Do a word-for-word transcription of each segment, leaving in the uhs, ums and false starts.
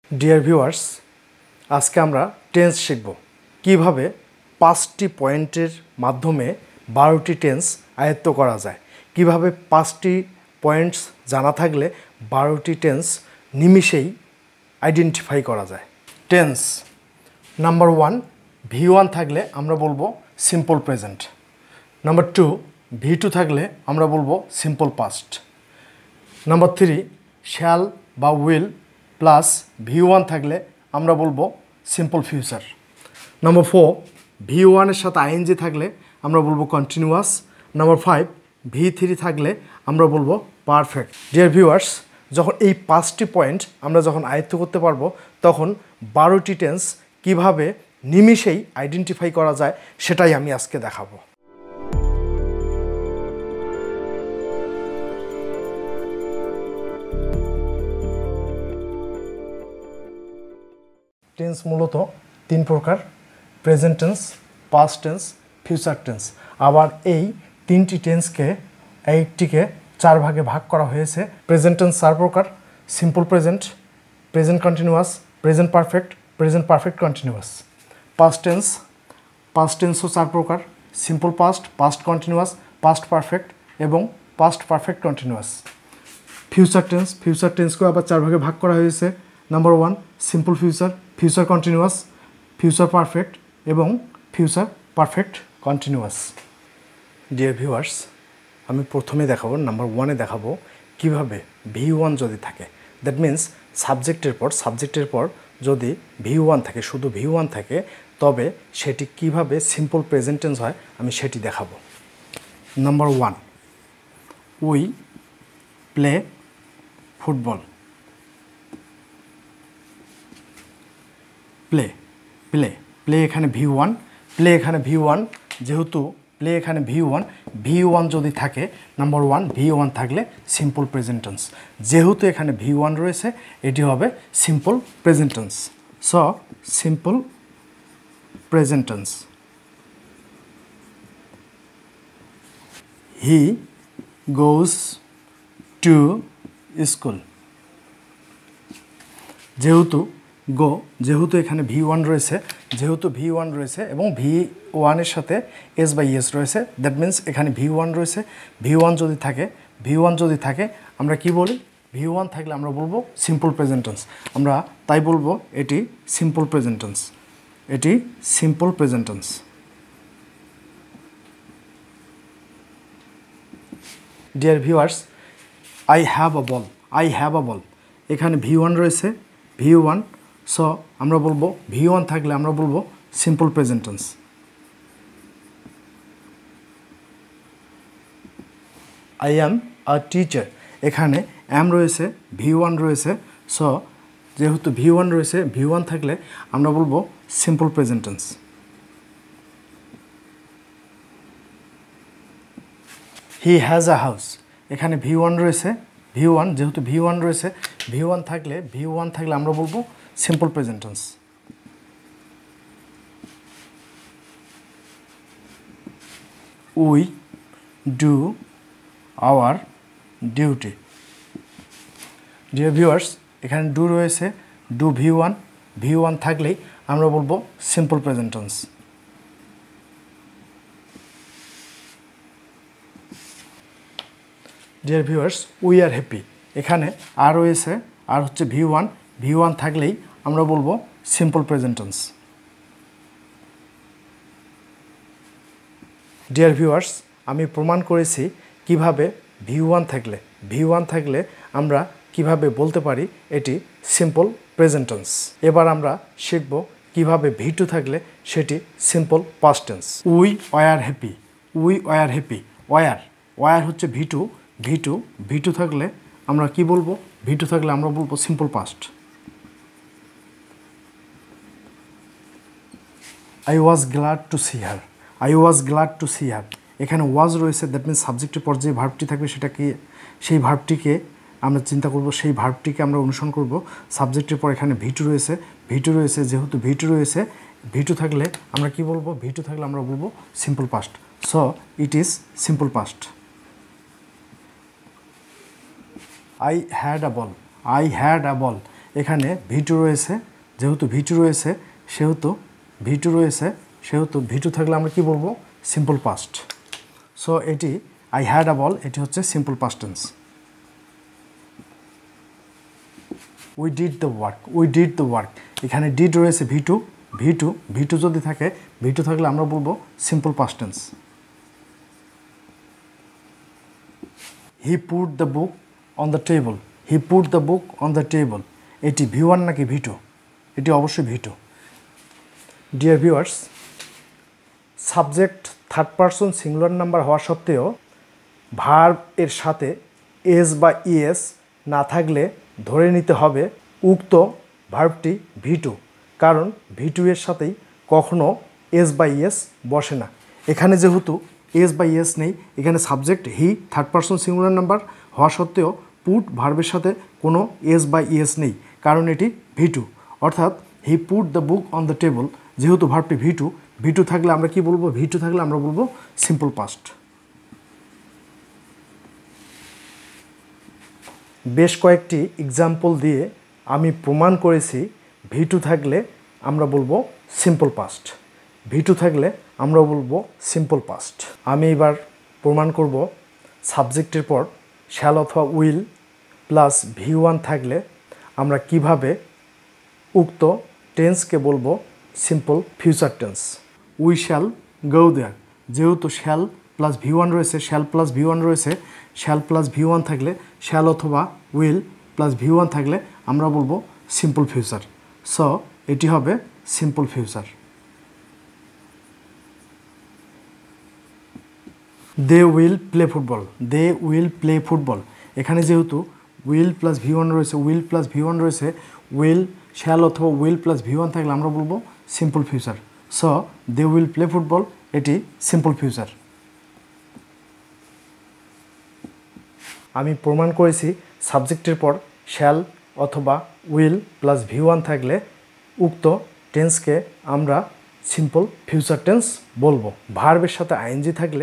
Dear viewers, আজকে আমরা tense শিখব কিভাবে পাঁচটি পয়েন্টের মাধ্যমে বারোটি টেন্স আয়ত্ত করা যায়। কিভাবে পাঁচটি পয়েন্টস জানা থাকলে বারোটি টেন্স নিমিষেই আইডেন্টিফাই করা যায়। Tense number one, V one থাকলে আমরা বলবো simple present. Number two, V two থাকলে আমরা বলবো simple past. Number three, shall বা উইল প্লাস ভি ওয়ান থাকলে আমরা বলবো simple future. Number four, V ওয়ানের সাথে আইএনজি থাকলে আমরা বলবো continuous. Number five, V three থাকলে আমরা বলবো পারফেক্ট। ডিয়ার ভিউয়ার্স, যখন এই পাঁচটি পয়েন্ট আমরা যখন আয়ত্ত করতে পারবো তখন বারোটি টেন্স কিভাবে নিমিষেই আইডেন্টিফাই করা যায় সেটাই আমি আজকে দেখাবো। টেন্স মূলত তিন প্রকার: present tense, past tense, future tense. আবার এই তিনটি টেন্সকে একটিকে চার ভাগে ভাগ করা হয়েছে। প্রেজেন্ট টেন্স চার প্রকার: simple present, present continuous, present perfect, present perfect continuous. Past tense, past টেন্সও চার প্রকার: simple past, past continuous, past perfect এবং past perfect continuous. Future tense, future টেন্সকেও আবার চার ভাগে ভাগ করা হয়েছে। Number one, simple future, future continuous, future perfect এবং future perfect continuous. Dear viewers, আমি প্রথমে দেখাবো, নাম্বার ওয়ানে দেখাবো কিভাবে ভি ওয়ান যদি থাকে, দ্যাট মিন্স সাবজেক্টের পর সাবজেক্টের পর যদি ভি ওয়ান থাকে, শুধু ভি ওয়ান থাকে, তবে সেটি কিভাবে সিম্পল প্রেজেন্ট টেন্স হয় আমি সেটি দেখাবো। Number one, we play football. Play play play এখানে ভি ওয়ান, প্লে এখানে ভি ওয়ান, যেহেতু প্লে এখানে ভি ওয়ান, ভি ওয়ান যদি থাকে, নাম্বার ওয়ান ভি ওয়ান থাকলে সিম্পল প্রেজেন্ট টেন্স। যেহেতু এখানে ভি ওয়ান রয়েছে, এটি হবে simple present tense. So simple present tense. He goes to school. যেহেতু গো, যেহেতু এখানে ভি ওয়ান রয়েছে, যেহেতু ভি ওয়ান রয়েছে এবং ভি ওয়ানের সাথে এস বাই এস রয়েছে, দ্যাট মিন্স এখানে ভি ওয়ান রয়েছে। ভি ওয়ান যদি থাকে, ভি ওয়ান যদি থাকে আমরা কি বলি? ভি ওয়ান থাকলে আমরা বলবো সিম্পল প্রেজেন্ট টেন্স। আমরা তাই বলবো এটি সিম্পল প্রেজেন্ট টেন্স, এটি simple present tense. Dear viewers, I have a ball, I have a ball, এখানে ভি ওয়ান রয়েছে, ভি ওয়ান, সো আমরা বলবো ভি ওয়ান থাকলে আমরা বলবো simple present tense. I am a teacher, এখানে অ্যাম রয়েছে, ভি ওয়ান রয়েছে, সো যেহেতু ভি ওয়ান রয়েছে, ভি ওয়ান থাকলে আমরা বলবো simple present tense. He has a house, এখানে ভি ওয়ান রয়েছে, ভি ওয়ান, যেহেতু ভি ওয়ান রয়েছে, ভি ওয়ান থাকলে ভি ওয়ান থাকলে আমরা বলবো simple present tense. We do our duty. Dear viewers, এখানে ডু রয়েছে, do V one, V one থাকলেই আমরা বলবো simple present tense. Dear viewers, we are happy, এখানে আর রয়েছে, আর হচ্ছে ভি ওয়ান, ভি ওয়ান থাকলেই আমরা বলবো simple present tense. Dear viewers, আমি প্রমাণ করেছি কিভাবে ভি ওয়ান থাকলে, ভি ওয়ান থাকলে আমরা কিভাবে বলতে পারি এটি সিম্পল প্রেজেন্ট টেন্স। এবার আমরা শিখব কিভাবে ভি টু থাকলে সেটি simple past tense. We were happy, we were happy, were, were হচ্ছে V two, V two, V two থাকলে আমরা কি বলবো? ভি টু থাকলে আমরা বলবো simple past. I was glad to see her, I was glad to see her, এখানে was রয়েছে, দ্যাট মিনস সাবজেক্টের পর যে ভার্বটি থাকবে সেটাকে, সেই ভার্বটিকে আমরা চিন্তা করব, সেই ভার্বটিকে আমরা অনুসরণ করব। সাবজেক্টের পর এখানে ভি টু রয়েছে, ভি টু রয়েছে, যেহেতু ভি টু রয়েছে, ভি টু থাকলে আমরা কি বলবো? ভি টু থাকলে আমরা বলবো simple past. So it is simple past. I had a ball, I had a ball, এখানে ভি টু রয়েছে, যেহেতু ভি টু রয়েছে সেহেতু ভি টু রয়েছে সেহেতু ভি টু থাকলে আমরা কি বলবো? Simple past. সো এটি আই হ্যাড আ বল, এটি হচ্ছে simple past tense. We did the work, we did the work, এখানে ডিড রয়েছে V two, V two V two যদি থাকে, ভি টু থাকলে আমরা বলবো simple past tense. He put the book on the table, he put the book on the table, এটি V one নাকি V two? এটি অবশ্যই V two. Dear viewers, subject third person singular number হওয়া সত্ত্বেও verb এর সাথে S বা ES না থাকলে ধরে নিতে হবে উক্ত ভার্বটি ভি টু, কারণ ভি টু এর সাথেই কখনো এস বা ইএস বসে না। এখানে যেহেতু এস বা ইএস নেই, এখানে subject he third person singular number হওয়া সত্ত্বেও পুট ভার্বের সাথে কোনো এস বা ইএস নেই, কারণ এটি ভি টু। অর্থাৎ he put the book on the table, যেহেতু ভার্বটি ভি টু, ভি টু থাকলে আমরা কি বলবো? ভি টু থাকলে আমরা বলবো সিম্পল পাস্ট। বেশ কয়েকটি এক্সাম্পল দিয়ে আমি প্রমাণ করেছি ভি টু থাকলে আমরা বলবো সিম্পল পাস্ট, ভি টু থাকলে আমরা বলবো সিম্পল পাস্ট। আমি এবার প্রমাণ করব সাবজেক্টের পর শ্যাল অথবা উইল প্লাস ভি ওয়ান থাকলে আমরা কিভাবে উক্ত টেন্সকে বলবো simple future tense. We shall go there, যেহেতু শ্যাল প্লাস ভি ওয়ান রয়েছে, শ্যাল প্লাস ভি ওয়ান রয়েছে, শ্যাল প্লাস ভি ওয়ান থাকলে শ্যাল অথবা উইল প্লাস ভি ওয়ান থাকলে আমরা বলবো সিম্পল ফিউচার। সো এটি হবে simple future. They will play football, they will play football, এখানে যেহেতু উইল প্লাস ভি ওয়ান রয়েছে, উইল প্লাস ভি ওয়ান রয়েছে, উইল শ্যাল অথবা উইল প্লাস ভি ওয়ান থাকলে আমরা বলবো simple future. So they will play football, এটি simple future. আমি প্রমাণ করেছি সাবজেক্টের পর শ্যাল অথবা উইল প্লাস ভি ওয়ান থাকলে উক্ত টেন্সকে আমরা সিম্পল ফিউচার টেন্স বলবো। ভার্বের সাথে আইএনজি থাকলে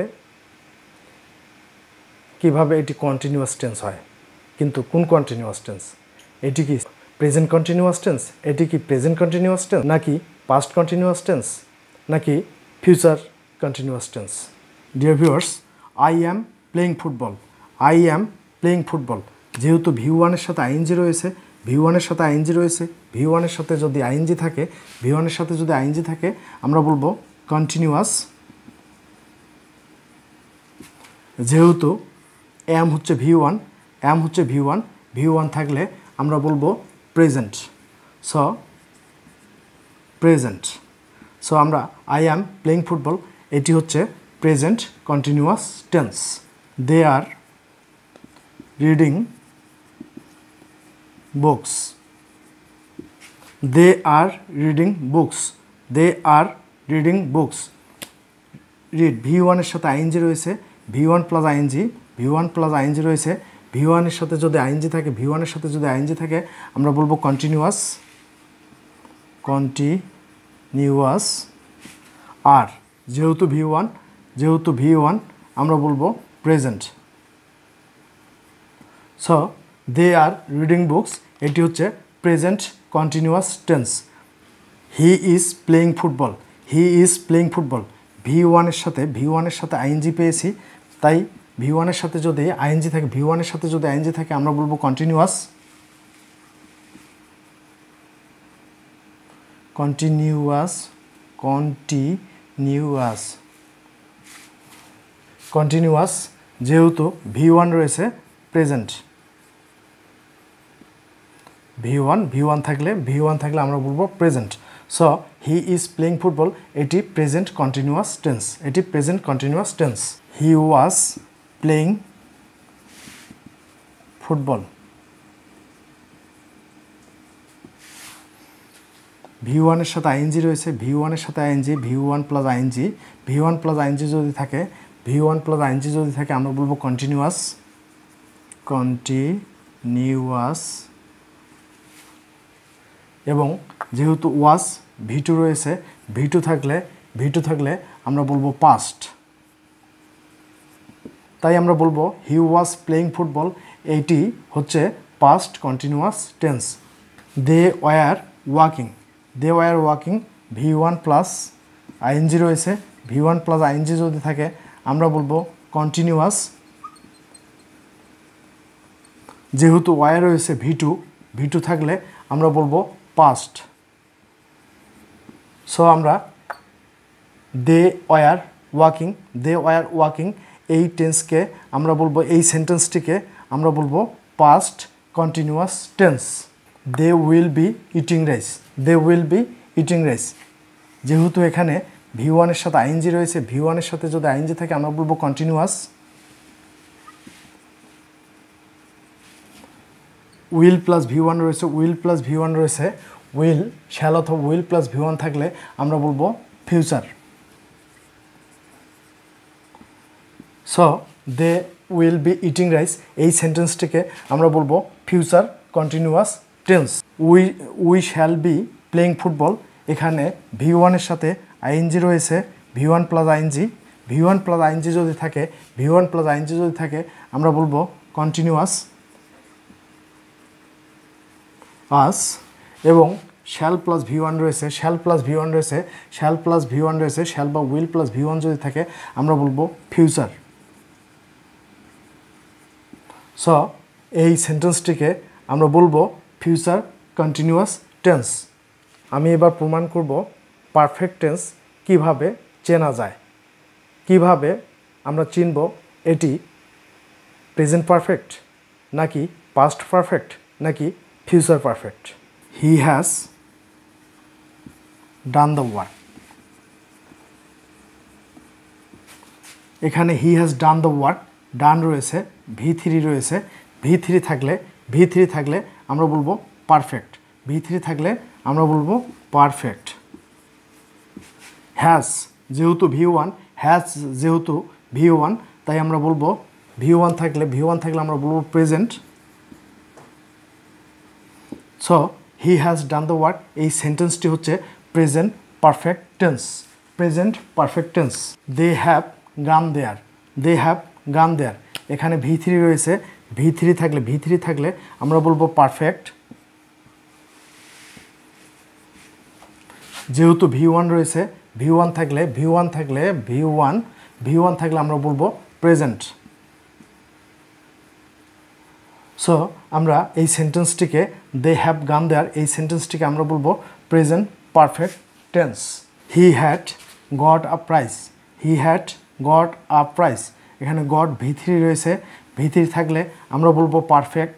কিভাবে এটি কন্টিনিউয়াস টেন্স হয়, কিন্তু কোন কন্টিনিউয়াস টেন্স? এটি কি প্রেজেন্ট কন্টিনিউয়াস টেন্স, এটি কি প্রেজেন্ট কন্টিনিউয়াস টেন্স, নাকি পাস্ট কন্টিনিউয়াস টেন্স, নাকি future continuous tense? Dear viewers, I am playing football, I am playing football, যেহেতু ভি ওয়ানের সাথে আইএনজি রয়েছে, ভি ওয়ানের সাথে আইএনজি রয়েছে, ভি ওয়ানের সাথে যদি আইএনজি থাকে, ভি ওয়ানের সাথে যদি আইএনজি থাকে আমরা বলবো কন্টিনিউয়াস। যেহেতু এম হচ্ছে ভি ওয়ান, এম হচ্ছে ভি ওয়ান, ভি ওয়ান থাকলে আমরা বলবো প্রেজেন্ট। So present. সো আমরা আই অ্যাম প্লেয়িং ফুটবল, এটি হচ্ছে present continuous tense. They are reading books, they are reading books, they are reading books, read V ওয়ানের সাথে ING রয়েছে, V one plus ING, V one plus ING রয়েছে, V ওয়ানের সাথে যদি ING থাকে, ভি ওয়ানের সাথে যদি আইএনজি থাকে আমরা বলবো কন্টিনিউয়াস, কন্টিনিউয়াস। আর যেহেতু ভি ওয়ান, যেহেতু ভি ওয়ান আমরা বলবো present. So they are reading books, এটি হচ্ছে present continuous tense. He is playing football, he is playing football, V ওয়ানের সাথে ভি ওয়ানের সাথে আইএনজি পেয়েছি, তাই ভি ওয়ানের সাথে যদি আইএনজি থাকে, ভি ওয়ানের সাথে যদি আইএনজি থাকে আমরা বলবো কন্টিনিউয়াস, কন্টিনিউয়াস, কন্টিনিউয়াস, কন্টিনিউয়াস। যেহেতু ভি ওয়ান রয়েছে present, V one V one থাকলে ভি ওয়ান থাকলে আমরা বলবো present. So he is playing football, এটি প্রেজেন্ট কন্টিনিউয়াস টেন্স, এটি present continuous tense. He was playing football, V ওয়ানের সাথে আইএনজি রয়েছে, ভি ওয়ানের সাথে ING, V one plus ING, V one plus ING যদি থাকে, ভি ওয়ান প্লাস আইএনজি যদি থাকে আমরা বলবো কন্টিনিউয়াস, কন্টিনিউয়াস। এবং যেহেতু ওয়াজ ভি টু রয়েছে, ভি টু থাকলে ভি টু থাকলে আমরা বলবো পাস্ট, তাই আমরা বলবো হি ওয়াজ প্লেয়িং ফুটবল, এইটি হচ্ছে past continuous tense. They were walking, they were walking V one plus ING রয়েছে, ভি ওয়ান প্লাস আইএনজি যদি থাকে আমরা বলবো কন্টিনিউয়াস। যেহেতু ওয়ার রয়েছে ভি টু, ভি টু থাকলে আমরা বলবো পাস্ট। সো আমরা they were walking, they were walking এই টেন্সকে আমরা বলবো, এই সেন্টেন্সটিকে আমরা বলবো past continuous tense. They will be eating rice, they will be eating rice. যেহেতু এখানে ভি ওয়ানের সাথে আইএনজি রয়েছে, ভি ওয়ানের সাথে যদি আইএনজি থাকে আমরা বলবো continuous. Will plus V one রয়েছে, উইল প্লাস ভি ওয়ান রয়েছে, উইল শ্যাল অথবা উইল প্লাস ভি ওয়ান থাকলে আমরা বলবো future. So they will be eating rice এই সেন্টেন্সটিকে আমরা বলবো future continuous tense. We we shall be playing football, এখানে ভি ওয়ানের সাথে আইএনজি রয়েছে, V one plus ING, V one plus ING যদি থাকে, ভি ওয়ান প্লাস আইএনজি যদি থাকে আমরা বলবো কন্টিনিউয়াস আস। এবং শ্যাল প্লাস ভি ওয়ান রয়েছে, শ্যাল প্লাস ভি ওয়ান রয়েছে, শ্যাল প্লাস ভি ওয়ান রয়েছে, শ্যাল বা উইল প্লাস ভি ওয়ান যদি থাকে আমরা বলবো ফিউচার। সো এই সেন্টেন্সটিকে আমরা বলবো ফিউচার কন্টিনিউয়াস টেন্স। আমি এবার প্রমাণ করব পারফেক্ট টেন্স কীভাবে চেনা যায়, কিভাবে আমরা চিনব এটি প্রেজেন্ট পারফেক্ট নাকি পাস্ট পারফেক্ট নাকি future perfect. He has done the work, এখানে he has done the work, done রয়েছে, ভি থ্রি রয়েছে, ভি থ্রি থাকলে ভি থ্রি থাকলে আমরা বলবো পারফেক্ট, ভি থ্রি থাকলে আমরা বলবো পারফেক্ট। হ্যাজ যেহেতু ভি ওয়ান, হ্যাজ যেহেতু ভি ওয়ান তাই আমরা বলবো ভি ওয়ান থাকলে ভি ওয়ান থাকলে আমরা বলবো present. So he has done the work এই সেন্টেন্সটি হচ্ছে present perfect tense, present perfect tense. They have gone there, they have gone there, এখানে ভি থ্রি রয়েছে, ভি থ্রি থাকলে ভি থ্রি থাকলে আমরা বলবো পারফেক্ট। যেহেতু ভি ওয়ান রয়েছে, ভি ওয়ান থাকলে ভি ওয়ান থাকলে ভি ওয়ান ভি ওয়ান থাকলে আমরা বলবো প্রেজেন্ট। সো আমরা এই সেন্টেন্সটিকে দে হ্যাভ গান দেয়ার এই সেন্টেন্সটিকে আমরা বলবো present perfect tense. He had got a prize, he had got a prize, এখানে গট ভি থ্রি রয়েছে, ভি থ্রি থাকলে আমরা বলবো পারফেক্ট।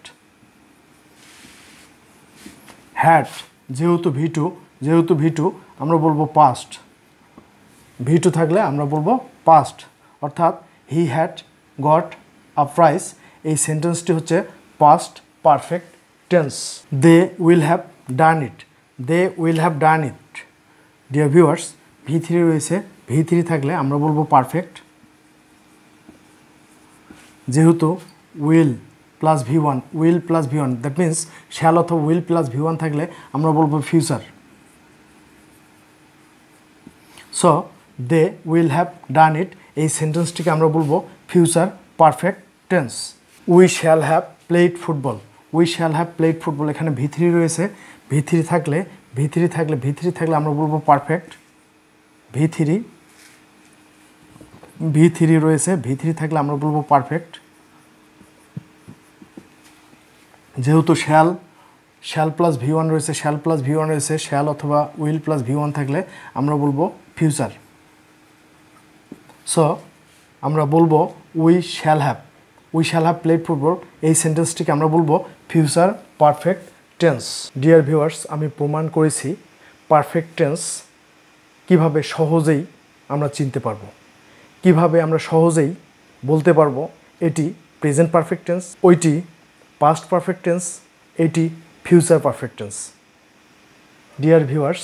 হ্যাড যেহেতু ভি টু, যেহেতু ভি টু আমরা বলবো পাস্ট, ভি টু থাকলে আমরা বলবো পাস্ট, অর্থাৎ he had got a prize এই সেন্টেন্সটি হচ্ছে past perfect tense. They will have done it, they will have done it. Dear viewers, V three রয়েছে, ভি থ্রি থাকলে আমরা বলবো পারফেক্ট। যেহেতু will plus V one, will plus V one that means shall অথবা will plus V one থাকলে আমরা বলবো future. So they will have done it এই সেন্টেন্সটিকে আমরা বলবো future perfect tense. We shall have played football, we shall have played football, এখানে V three রয়েছে, ভি থ্রি থাকলে ভি থ্রি থাকলে ভি থ্রি থাকলে আমরা বলবো perfect. V three V three রয়েছে, ভি থ্রি থাকলে আমরা বলবো পারফেক্ট। যেহেতু shall shall plus V one রয়েছে, শ্যাল প্লাস ভি ওয়ান রয়েছে, শ্যাল অথবা উইল প্লাস ভি ওয়ান থাকলে আমরা বলবো ফিউচার। সো আমরা বলবো we shall have, we shall have played football এই সেন্টেন্সটিকে আমরা বলবো future perfect tense. Dear viewers, আমি প্রমাণ করেছি পারফেক্ট টেন্স কিভাবে সহজেই আমরা চিনতে পারবো, কিভাবে আমরা সহজেই বলতে পারবো এটি প্রেজেন্ট পারফেক্ট টেন্স, ওইটি পাস্ট পারফেক্ট টেন্স, এটি future perfect tense. Dear viewers,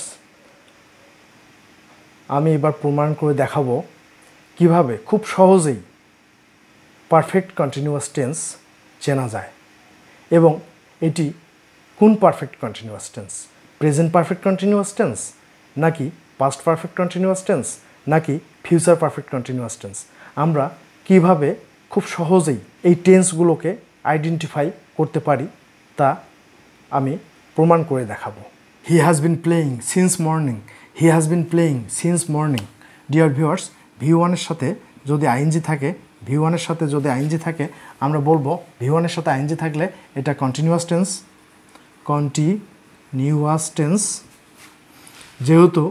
আমি এবার প্রমাণ করে দেখাবো কিভাবে খুব সহজেই পারফেক্ট কন্টিনিউয়াস টেন্স চেনা যায় এবং এটি কোন perfect continuous tense, present perfect continuous tense নাকি পাস্ট পারফেক্ট কন্টিনিউয়াস টেন্স নাকি ফিউচার পারফেক্ট কন্টিনিউয়াস টেন্স। আমরা কিভাবে খুব সহজেই এই টেন্সগুলোকে আইডেন্টিফাই করতে পারি তা আমি প্রমাণ করে দেখাবো। He has been playing since morning, he has been playing since morning. Dear viewers, V ওয়ানের সাথে যদি আইএনজি থাকে, ভি ওয়ানের সাথে যদি আইএনজি থাকে আমরা বলবো, ভি ওয়ানের সাথে আইএনজি থাকলে এটা কন্টিনিউয়াস টেন্স, কন্টিনিউয়াস টেন্স। যেহেতু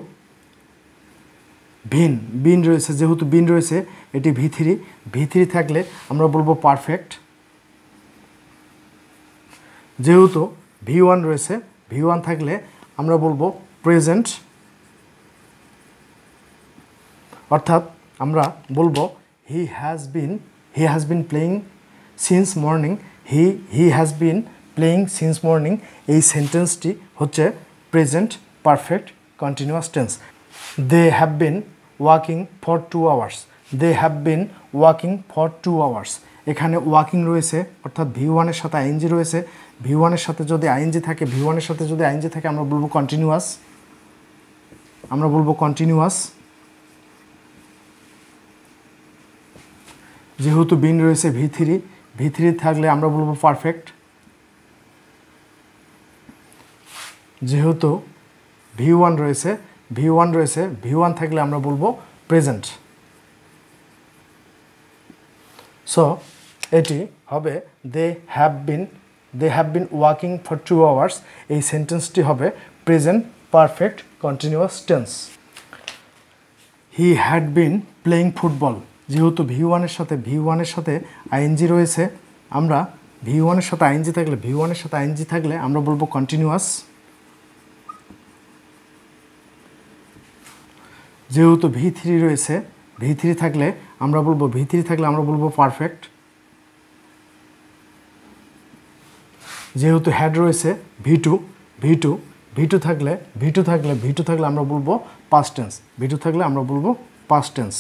ভিন বিন রয়েছে, যেহেতু বিন রয়েছে এটি ভি থ্রি, ভি থ্রি থাকলে আমরা বলবো পারফেক্ট। যেহেতু ভি ওয়ান রয়েছে, ভি ওয়ান থাকলে আমরা বলবো প্রেজেন্ট। অর্থাৎ আমরা বলবো he has been he has been playing since morning, he he has been playing since morning. এই সেন্টেন্সটি হচ্ছে present perfect continuous tense. They have been walking for two hours, they have been walking for two hours. এখানে walking রয়েছে অর্থাৎ V ওয়ানের সাথে ING রয়েছে, V ওয়ানের সাথে যদি আইএনজি থাকে, ভি ওয়ানের সাথে যদি আইএনজি থাকে আমরা বলবো কন্টিনিউয়াস, আমরা বলবো কন্টিনিউয়াস। যেহেতু বিন রয়েছে ভি থ্রি, ভি থ্রি থাকলে আমরা বলবো পারফেক্ট। যেহেতু ভি ওয়ান রয়েছে, ভি ওয়ান রয়েছে, ভি ওয়ান থাকলে আমরা বলবো প্রেজেন্ট। সো এটি হবে they have been they have been walking for two hours. এই সেন্টেন্সটি হবে present perfect continuous tense. He had been playing football. যেহেতু ভি ওয়ানের সাথে ভি ওয়ানের সাথে আইএনজি রয়েছে, আমরা ভি ওয়ানের সাথে আইএনজি থাকলে ভি ওয়ানের সাথে আইএনজি থাকলে আমরা বলবো কন্টিনিউয়াস। যেহেতু ভি থ্রি রয়েছে, ভি থ্রি থাকলে আমরা বলবো ভি থ্রি থাকলে আমরা বলবো পারফেক্ট। যেহেতু হ্যাড রয়েছে V two, V two V two থাকলে ভি টু থাকলে ভি টু থাকলে আমরা বলবো পাস্ট টেন্স, ভি টু থাকলে আমরা বলবো past tense.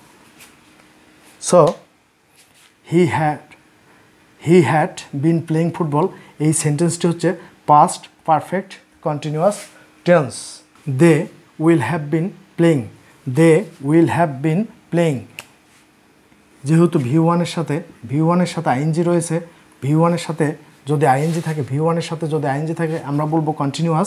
So he had he had been playing football. এই সেন্টেন্সটি হচ্ছে past perfect continuous tense. They will have been playing, they will have been playing. যেহেতু ভি ওয়ানের সাথে ভি ওয়ানের সাথে আইএনজি রয়েছে, ভি ওয়ানের সাথে যদি আইএনজি থাকে, ভি ওয়ানের সাথে যদি আইএনজি থাকে আমরা বলবো কন্টিনিউয়াস,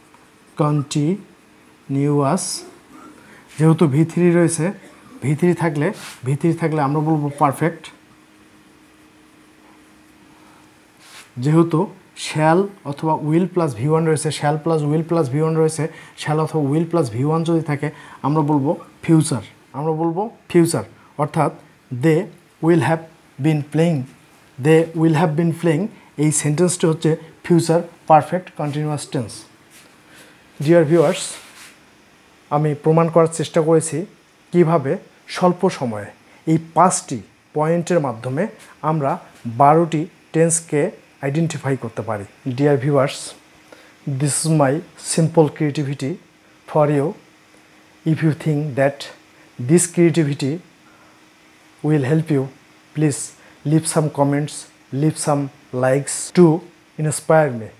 কন্টিনিউয়াস। যেহেতু ভি থ্রি রয়েছে, ভি থ্রি থাকলে ভি থ্রি থাকলে আমরা বলবো পারফেক্ট। যেহেতু শ্যাল অথবা উইল প্লাস ভি ওয়ান রয়েছে, shall plus will plus V one রয়েছে, শ্যাল অথবা উইল প্লাস ভি ওয়ান যদি থাকে আমরা বলবো ফিউচার, আমরা বলবো ফিউচার। অর্থাৎ they will have been playing, they will have been playing এই সেন্টেন্সটি হচ্ছে future perfect continuous tense. Dear viewers, আমি প্রমাণ করার চেষ্টা করেছি কিভাবে স্বল্প সময়ে এই পাঁচটি পয়েন্টের মাধ্যমে আমরা বারোটি টেন্সকে আইডেন্টিফাই করতে পারি। Dear viewers, this is my simple creativity for you. If you think that this creativity will help you, please leave some comments, leave some likes to inspire me.